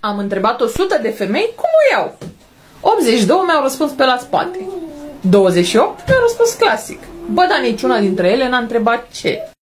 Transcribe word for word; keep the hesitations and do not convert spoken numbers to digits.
Am întrebat o sută de femei cum o iau. optzeci și doi mi-au răspuns pe la spate. douăzeci și opt mi-au răspuns clasic. Bă, dar niciuna dintre ele n-a întrebat ce.